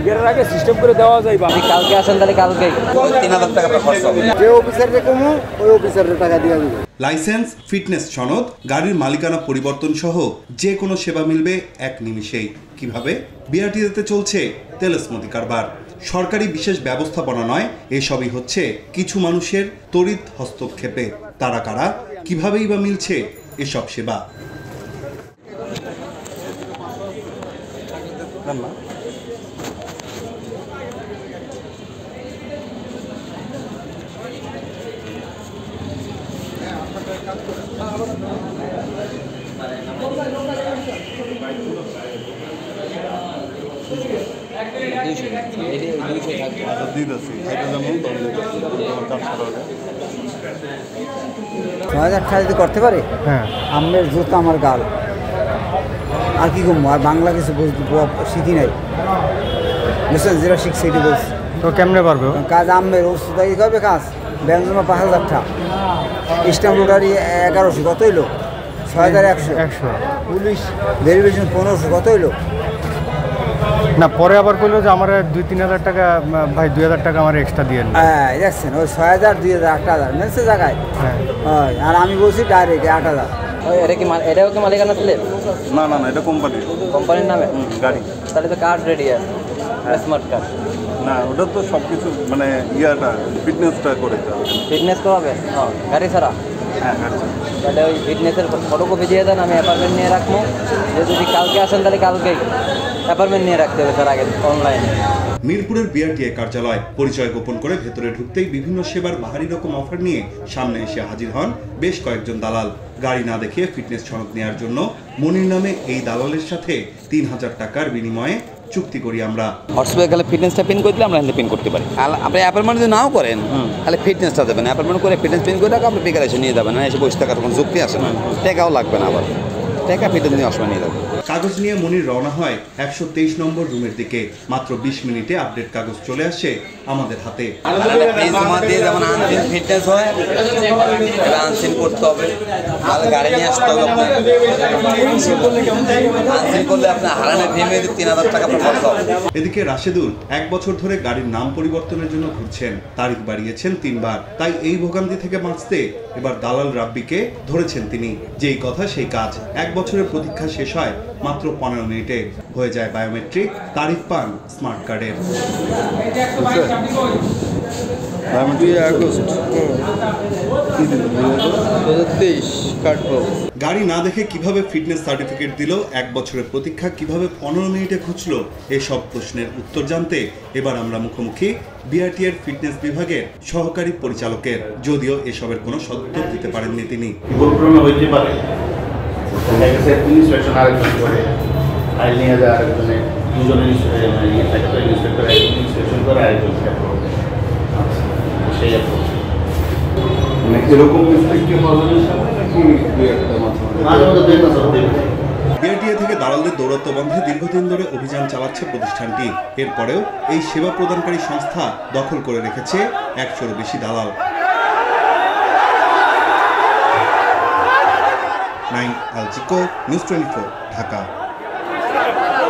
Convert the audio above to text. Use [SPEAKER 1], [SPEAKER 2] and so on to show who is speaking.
[SPEAKER 1] এর আগে সিস্টেম করে দেওয়া যায় বা
[SPEAKER 2] কালকে আসেন তাহলে কালকে 3000 টাকা খরচ হবে।
[SPEAKER 3] যে অফিসারকে কমু ওই অফিসারের টাকা দিয়ে দিবে।
[SPEAKER 4] লাইসেন্স, ফিটনেস সনদ, গাড়ির মালিকানা পরিবর্তন সহ যে কোনো সেবা মিলবে এক নিমিষেই। কিভাবে? বিআরটিএতে চলছে তেলসমতি কারবার। সরকারি বিশেষ ব্যবস্থাপনা নয়, এসবই হচ্ছে কিছু মানুষের তড়িৎ হস্তক্ষেপে। তারা কারা, কিভাবেই বা মিলছে এসব সেবা?
[SPEAKER 3] যদি করতে পারে, হ্যাঁ আমের জুতো আমার গাল আর কি কমবো, আর বাংলা কিছু শিখি নাই, বুঝছেন? যেটা শিখছি এটি বলছি।
[SPEAKER 5] তো কেমনে পারবে
[SPEAKER 3] কাজ আমের ওষুধ হবে, কাজ ব্যঞ্জনা 5000 টাকা, স্ট্যাম্প লোটারি 1100, কত হইলো? 6100। পুলিশ ভেরিফিকেশন 1500, কত হইলো?
[SPEAKER 5] না, পরে আবার বললো যে আমার 2-3 টাকা ভাই 2000 টাকা আমার এক্সট্রা দিয়ে।
[SPEAKER 3] হ্যাঁ দেখছেন, ওই 6000 2000 8000 মেলছে জায়গায়। হ্যাঁ, আর আমি বলছি ডাইরেক্ট 8000।
[SPEAKER 2] এটাও কি মালিকানা ছিল?
[SPEAKER 6] না না না, এটা কোম্পানির
[SPEAKER 2] নামে
[SPEAKER 6] গাড়ি।
[SPEAKER 2] তাহলে তো কার্ড রেডি আছে, স্মার্ট কার্ড।
[SPEAKER 6] না, ওটা তো সব কিছু মানে ইয়াটা ফিটনেসটা করে
[SPEAKER 2] ফিটনেস করাবে গাড়ি ছাড়া।
[SPEAKER 6] হ্যাঁ, গাড়ি
[SPEAKER 2] তাহলে ওই ফিটনেসের ফটোকপি দিয়ে দেন, আমি অ্যাপার্টমেন্ট নিয়ে রাখবো। যদি কালকে আসেন তাহলে কালকেই অ্যাপার্টমেন্ট নিয়ে রাখতে হবে স্যার, আগে অনলাইনে।
[SPEAKER 4] মিরপুরের বিআরটিএ কার্যালয় পরিচয় গোপন করে ভেতরে ঢুকতেই বিভিন্ন সেবার বাহারি রকম অফার নিয়ে সামনে এসে হাজির হন বেশ কয়েকজন দালাল। গাড়ি না দেখিয়ে ফিটনেস সনদ নেওয়ার জন্য মনির নামে এই দালালের সাথে 3000 টাকার বিনিময়ে চুক্তি করি আমরা।
[SPEAKER 7] হোয়াটসঅ্যাপে গেলে ফিটনেসটা পিন করে দিলে আমরা এখানে পিন করতে পারি। আর আপনি অ্যাপয়েন্টমেন্ট যদি নাও করেন তাহলে ফিটনেসটা দেবেন, অ্যাপয়েন্টমেন্ট করে ফিটনেস পিন করে আপনি বেকার এসে নিয়ে যাবেন, না এসে বসে থাকার কোনো যুক্তি আসে না, টাকাও লাগবে না, আবার টাকা ফিটনেস নিয়ে অসময় নিয়ে যাবেন।
[SPEAKER 4] কাগজ নিয়ে মনির রওনা হয় 123 নম্বর রুমের দিকে। মাত্র 20 মিনিটে আপডেট কাগজ চলে আসে আমাদের হাতে।
[SPEAKER 7] যেমন আনসিন ফিটনেস হয়, আনসিন করতে হবে, গাড়ি নিয়ে আসতে হবে। আনসিন করলে আপনার হারানের ভেমে 3000 টাকা খরচ হবে।
[SPEAKER 4] এদিকে রাশেদুল 1 বছর ধরে গাড়ির নাম পরিবর্তনের জন্য ঘুরছেন, তারিখ বাড়িয়েছেন 3 বার। তাই এই ভোগান্তি থেকে বাঁচতে এবার দালাল রাব্বিকে ধরেছেন তিনি। যেই কথা সেই কাজ। 1 বছরের প্রতীক্ষা শেষ হয় মাত্র 15 মিনিটে। হয়ে যায় বায়োমেট্রিক, তারিখ পান স্মার্ট কার্ডের। গাড়ি না দেখে কিভাবে ফিটনেস সার্টিফিকেট দিল, 1 বছরের প্রতীক্ষা কিভাবে 15 মিনিটে ঘুচলো, এসব প্রশ্নের উত্তর জানতে এবার আমরা মুখোমুখি বিআরটিএর ফিটনেস বিভাগের সহকারী পরিচালকের। যদিও এসবের কোনো সদুত্তর দিতে পারেননি তিনি। বিআরটিএ থেকে দালালদের দৌরাত্ম্য বন্ধে দীর্ঘদিন ধরে অভিযান চালাচ্ছে প্রতিষ্ঠানটি। এরপরেও এই সেবা প্রদানকারী সংস্থা দখল করে রেখেছে 100-এরও বেশি দালাল। নাইম আল চিকো, নিউজ 24, ঢাকা।